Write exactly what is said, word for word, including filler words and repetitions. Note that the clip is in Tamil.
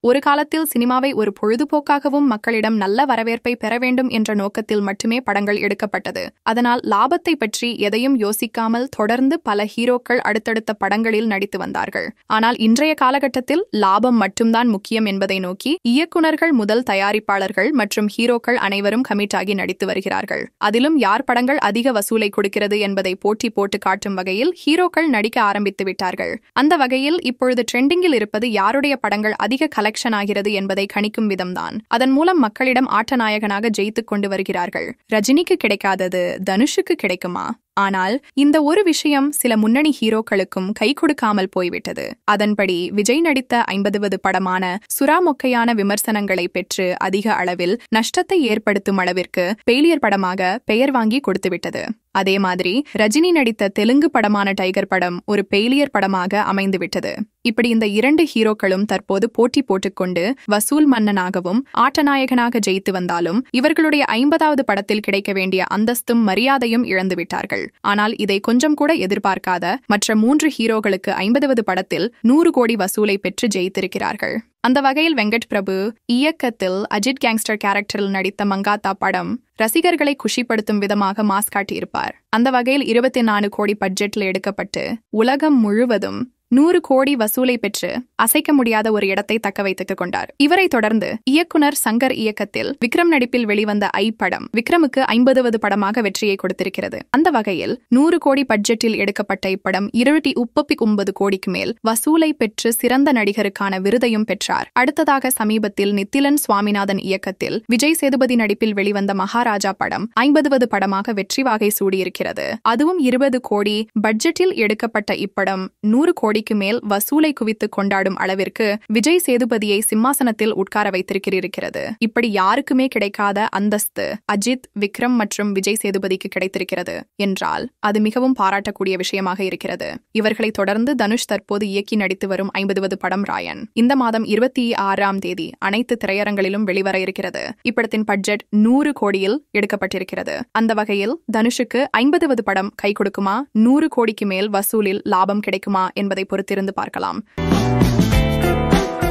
ஒரு காலத்தில் சினிமாவை ஒரு பொழுதுபோக்காகவும் மக்களிடம் நல்ல வரவேற்பை பெற வேண்டும் என்ற நோக்கத்தில் மட்டுமே படங்கள் எடுக்கப்பட்டது. அதனால் லாபத்தை பற்றி எதையும் யோசிக்காமல் தொடர்ந்து பல ஹீரோக்கள் அடுத்தடுத்த படங்களில் நடித்து வந்தார்கள். ஆனால் இன்றைய காலகட்டத்தில் லாபம் மட்டும்தான் முக்கியம் என்பதை நோக்கி இயக்குநர்கள் முதல் தயாரிப்பாளர்கள் மற்றும் ஹீரோக்கள் அனைவரும் கமிட் ஆகி நடித்து வருகிறார்கள். அதிலும் யார் படங்கள் அதிக வசூலை கொடுக்கிறது என்பதை போட்டி போட்டு காட்டும் வகையில் ஹீரோக்கள் நடிக்க ஆரம்பித்து விட்டார்கள். அந்த வகையில் இப்பொழுது ட்ரெண்டிங்கில் இருப்பது யாருடைய படங்கள் அதிக கலெக்ஷன் ஆகிறது என்பதை கணிக்கும் விதம்தான். அதன் மூலம் மக்களிடம் ஆட்டநாயகனாக ஜெயித்துக் கொண்டு வருகிறார்கள். ரஜினிக்கு கிடைக்காதது தனுஷுக்கு கிடைக்குமா? ஆனால் இந்த ஒரு விஷயம் சில முன்னணி ஹீரோக்களுக்கும் கை கொடுக்காமல் போய்விட்டது. அதன்படி விஜய் நடித்த ஐம்பதாவது படமான சுறா மொக்கையான விமர்சனங்களை பெற்று அதிக அளவில் நஷ்டத்தை ஏற்படுத்தும் அளவிற்கு பெயிலியர் படமாக பெயர் வாங்கி கொடுத்துவிட்டது. அதே மாதிரி ரஜினி நடித்த தெலுங்கு படமான டைகர் படம் ஒரு பெயிலியர் படமாக அமைந்துவிட்டது. இப்படி இந்த இரண்டு ஹீரோக்களும் தற்போது போட்டி போட்டுக்கொண்டு வசூல் மன்னனாகவும் ஆட்டநாயகனாக ஜெயித்து வந்தாலும் இவர்களுடைய ஐம்பதாவது படத்தில் கிடைக்க வேண்டிய அந்தஸ்தும் மரியாதையும் இழந்துவிட்டார்கள். ஆனால் இதை கொஞ்சம் கூட எதிர்பார்க்காத மற்ற மூன்று ஹீரோக்களுக்கு ஐம்பதாவது படத்தில் நூறு கோடி வசூலை பெற்று ஜெயித்திருக்கிறார்கள். அந்த வகையில் வெங்கட் பிரபு இயக்கத்தில் அஜித் கேங்ஸ்டர் கேரக்டரில் நடித்த மங்காத்தா படம் ரசிகர்களை குஷிப்படுத்தும் விதமாக மாஸ் காட்டியிருப்பார். அந்த வகையில் இருபத்தி நான்கு கோடி பட்ஜெட்டில் எடுக்கப்பட்டு உலகம் முழுவதும் நூறு கோடி வசூலை பெற்று அசைக்க முடியாத ஒரு இடத்தை தக்க வைத்துக் கொண்டார். இவரை தொடர்ந்து இயக்குனர் சங்கர் இயக்கத்தில் விக்ரம் நடிப்பில் வெளிவந்த ஐ படம் விக்ரமுக்கு ஐம்பதாவது படமாக வெற்றியை கொடுத்திருக்கிறது. அந்த வகையில் நூறு கோடி பட்ஜெட்டில் எடுக்கப்பட்ட இப்படம் இருநூற்றி முப்பத்தி ஒன்பது கோடிக்கு மேல் வசூலை பெற்று சிறந்த நடிகருக்கான விருதையும் பெற்றார். அடுத்ததாக சமீபத்தில் நித்திலன் சுவாமிநாதன் இயக்கத்தில் விஜய் சேதுபதி நடிப்பில் வெளிவந்த மகாராஜா படம் ஐம்பதாவது படமாக வெற்றி வாகை சூடியிருக்கிறது. அதுவும் இருபது கோடி பட்ஜெட்டில் எடுக்கப்பட்ட இப்படம் நூறு கோடி மேல் வசூலை குவித்து கொண்டாடும் அளவிற்கு விஜய் சேதுபதியை சிம்மாசனத்தில் உட்கார வைத்திருக்கிறது. இப்படி யாருக்குமே கிடைக்காத அந்தஸ்து அஜித், விக்ரம் மற்றும் விஜய் சேதுபதிக்கு கிடைத்திருக்கிறது என்றால் அது மிகவும் பாராட்டக்கூடிய விஷயமாக இருக்கிறது. இவர்களை தொடர்ந்து தனுஷ் தற்போது இயக்கி நடித்து வரும் ஐம்பதாவது படம் ராயன் இந்த மாதம் இருபத்தி ஆறாம் தேதி அனைத்து திரையரங்களிலும் வெளிவர இருக்கிறது. இப்படத்தின் பட்ஜெட் நூறு கோடியில் எடுக்கப்பட்டிருக்கிறது. அந்த வகையில் தனுஷுக்கு ஐம்பதாவது படம் கை கொடுக்குமா, நூறு கோடிக்கு மேல் வசூலில் லாபம் கிடைக்குமா என்பதை பொறுத்திருந்து பார்க்கலாம்.